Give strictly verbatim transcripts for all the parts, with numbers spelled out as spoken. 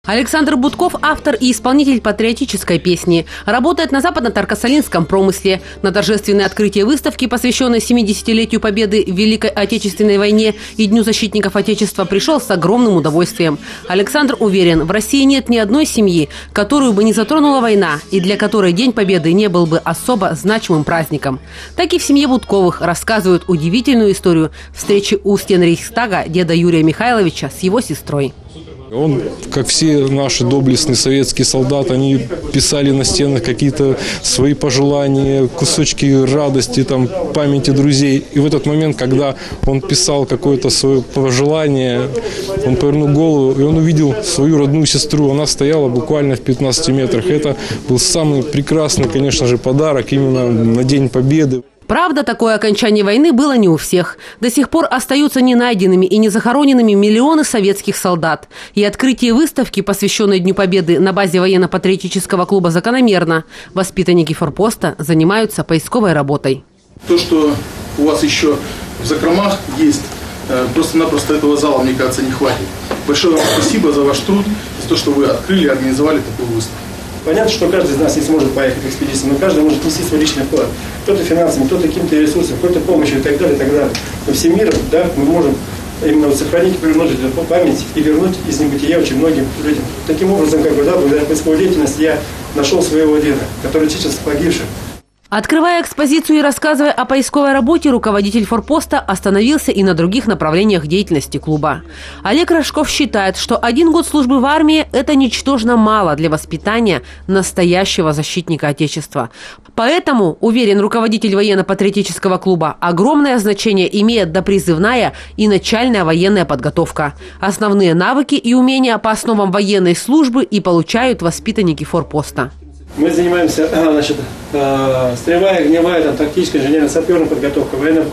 Александр Будков – автор и исполнитель патриотической песни. Работает на западно-таркасолинском промысле. На торжественное открытие выставки, посвященной семидесятилетию Победы в Великой Отечественной войне и Дню защитников Отечества, пришел с огромным удовольствием. Александр уверен, в России нет ни одной семьи, которую бы не затронула война и для которой День Победы не был бы особо значимым праздником. Так и в семье Будковых рассказывают удивительную историю встречи у стен Рейхстага деда Юрия Михайловича с его сестрой. Он, как все наши доблестные советские солдаты, они писали на стенах какие-то свои пожелания, кусочки радости, там, памяти друзей. И в этот момент, когда он писал какое-то свое пожелание, он повернул голову, и он увидел свою родную сестру. Она стояла буквально в пятнадцати метрах. Это был самый прекрасный, конечно же, подарок именно на День Победы. Правда, такое окончание войны было не у всех. До сих пор остаются не найденными и не захороненными миллионы советских солдат. И открытие выставки, посвященной Дню Победы на базе военно-патриотического клуба, закономерно. Воспитанники форпоста занимаются поисковой работой. То, что у вас еще в закромах есть, просто-напросто этого зала, мне кажется, не хватит. Большое вам спасибо за ваш труд, за то, что вы открыли и организовали такую выставку. Понятно, что каждый из нас не сможет поехать в экспедицию, но каждый может нести свой личный вклад. Кто-то финансами, кто-то каким-то ресурсом, какой-то помощью и так далее, и так далее. Но всем миром, да, мы можем именно вот сохранить и приумножить эту память и вернуть из небытия очень многим людям. Таким образом, как бы, да, благодаря поисковой деятельности я нашел своего деда, который числится погибшим. Открывая экспозицию и рассказывая о поисковой работе, руководитель форпоста остановился и на других направлениях деятельности клуба. Олег Рожков считает, что один год службы в армии – это ничтожно мало для воспитания настоящего защитника Отечества. Поэтому, уверен руководитель военно-патриотического клуба, огромное значение имеет допризывная и начальная военная подготовка. Основные навыки и умения по основам военной службы и получают воспитанники форпоста. Мы занимаемся, значит, строевая, огневая, там, тактическая, инженерно-саперная подготовка, военная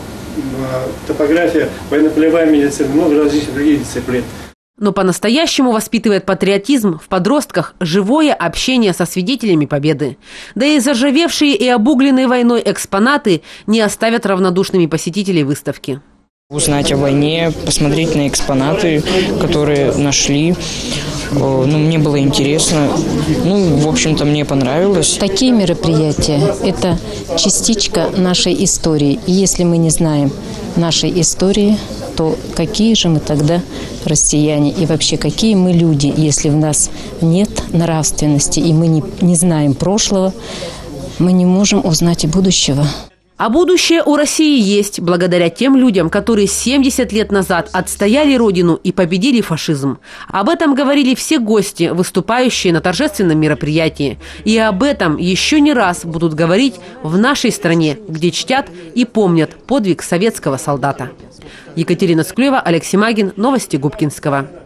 топография, военно-полевая медицина, много различных других дисциплин. Но по-настоящему воспитывает патриотизм в подростках живое общение со свидетелями Победы. Да и заржавевшие и обугленные войной экспонаты не оставят равнодушными посетителей выставки. Узнать о войне, посмотреть на экспонаты, которые нашли. Ну, мне было интересно. Ну, в общем-то, мне понравилось. Такие мероприятия – это частичка нашей истории. И если мы не знаем нашей истории, то какие же мы тогда россияне? И вообще, какие мы люди, если в нас нет нравственности, и мы не, не знаем прошлого, мы не можем узнать и будущего. А будущее у России есть благодаря тем людям, которые семьдесят лет назад отстояли Родину и победили фашизм. Об этом говорили все гости, выступающие на торжественном мероприятии. И об этом еще не раз будут говорить в нашей стране, где чтят и помнят подвиг советского солдата. Екатерина Склеева, Алексей Магин. Новости Губкинского.